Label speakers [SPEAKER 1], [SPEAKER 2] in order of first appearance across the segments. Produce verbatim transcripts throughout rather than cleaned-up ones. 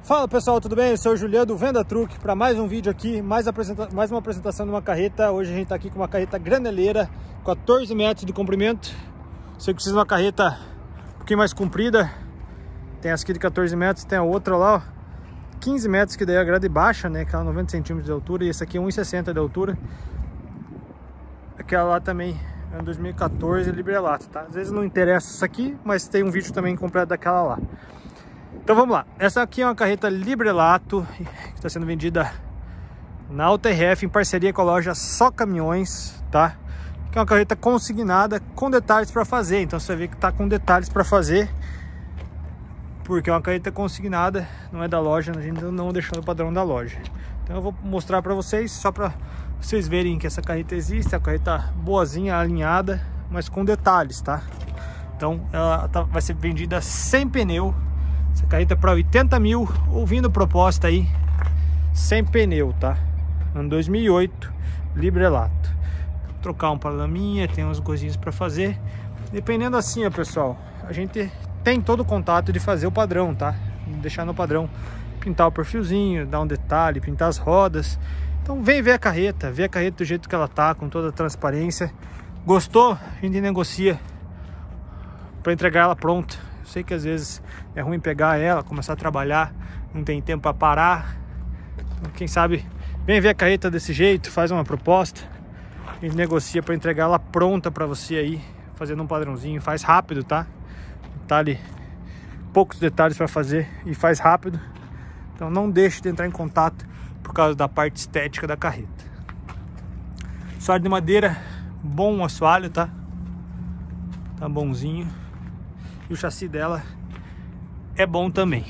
[SPEAKER 1] Fala pessoal, tudo bem? Eu sou o Juliano do Venda Truque para mais um vídeo aqui, mais, apresenta mais uma apresentação de uma carreta. Hoje a gente está aqui com uma carreta graneleira, quatorze metros de comprimento. Você precisa de uma carreta um pouquinho mais comprida. Tem essa aqui de quatorze metros, tem a outra lá, ó, quinze metros, que daí é a grade baixa, né? Aquela noventa centímetros de altura, e essa aqui é um e sessenta de altura. Aquela lá também é um dois mil e quatorze Librelato, tá? Às vezes não interessa isso aqui, mas tem um vídeo também completo daquela lá. Então vamos lá, essa aqui é uma carreta Librelato que está sendo vendida na U T R F em parceria com a loja Só Caminhões, tá? Que é uma carreta consignada com detalhes para fazer, então você vai ver que tá com detalhes para fazer, porque é uma carreta consignada, não é da loja, a gente não deixou no padrão da loja. Então eu vou mostrar para vocês, só para vocês verem que essa carreta existe, a carreta boazinha, alinhada, mas com detalhes, tá? Então ela tá, vai ser vendida sem pneu. Essa carreta é para oitenta mil, ouvindo proposta aí, sem pneu, tá? Ano dois mil e oito, Librelato. Trocar um paralaminha, tem umas coisinhas para fazer. Dependendo assim, ó, pessoal, a gente tem todo o contato de fazer o padrão, tá? Deixar no padrão, pintar o perfilzinho, dar um detalhe, pintar as rodas. Então vem ver a carreta, ver a carreta do jeito que ela tá, com toda a transparência. Gostou? A gente negocia para entregar ela pronta. Sei que às vezes é ruim pegar ela, começar a trabalhar, não tem tempo para parar. Então, quem sabe, vem ver a carreta desse jeito, faz uma proposta, a gente negocia para entregar ela pronta para você aí, fazendo um padrãozinho, faz rápido, tá? Detalhe, poucos detalhes para fazer e faz rápido. Então não deixe de entrar em contato por causa da parte estética da carreta. Assoalho de madeira, bom assoalho, tá? Tá bonzinho. E o chassi dela é bom também.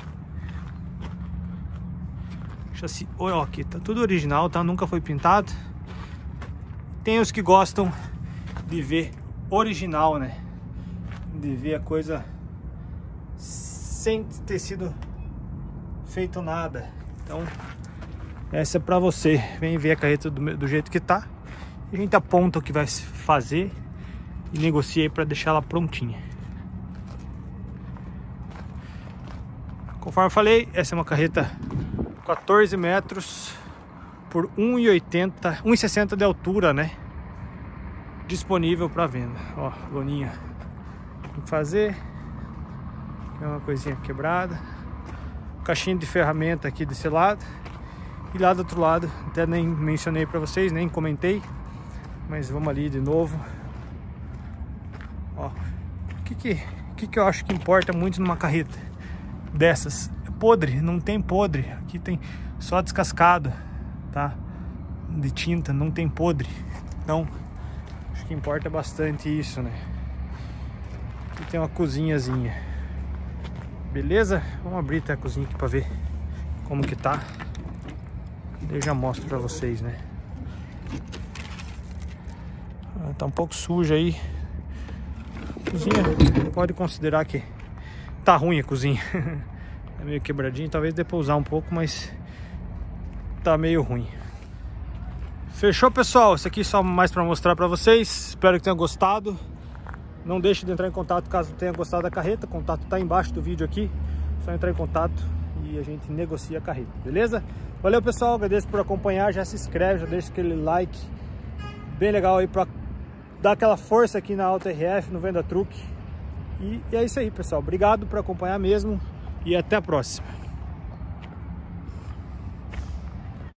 [SPEAKER 1] Chassi, olha aqui, tá tudo original, tá? Nunca foi pintado. Tem os que gostam de ver original, né? De ver a coisa sem ter sido feito nada. Então, essa é pra você. Vem ver a carreta do, do jeito que tá. A gente aponta o que vai fazer e negocia aí pra deixar ela prontinha. Conforme eu falei, essa é uma carreta quatorze metros por um e oitenta, um e sessenta de altura, né? Disponível para venda. Ó, loninha tem que fazer. É uma coisinha quebrada. Caixinha de ferramenta aqui desse lado. E lá do outro lado, até nem mencionei para vocês, nem comentei. Mas vamos ali de novo. Ó, o que que, que que eu acho que importa muito numa carreta dessas? Podre, não tem podre. Aqui tem só descascado, tá? De tinta, não tem podre. Então, acho que importa bastante isso, né? Aqui tem uma cozinhazinha. Beleza? Vamos abrir até a cozinha aqui pra ver como que tá. Eu já mostro pra vocês, né? Ah, tá um pouco suja aí. Cozinha, pode considerar que tá ruim a cozinha. É meio quebradinho, talvez dê pra usar um pouco, mas tá meio ruim. Fechou, pessoal? Isso aqui só mais pra mostrar pra vocês. Espero que tenham gostado. Não deixe de entrar em contato caso tenha gostado da carreta. O contato tá embaixo do vídeo aqui. Só entrar em contato e a gente negocia a carreta, beleza? Valeu, pessoal, agradeço por acompanhar. Já se inscreve, já deixa aquele like bem legal aí pra dar aquela força aqui na U T R F, no Venda Truque. E é isso aí, pessoal. Obrigado por acompanhar mesmo e até a próxima.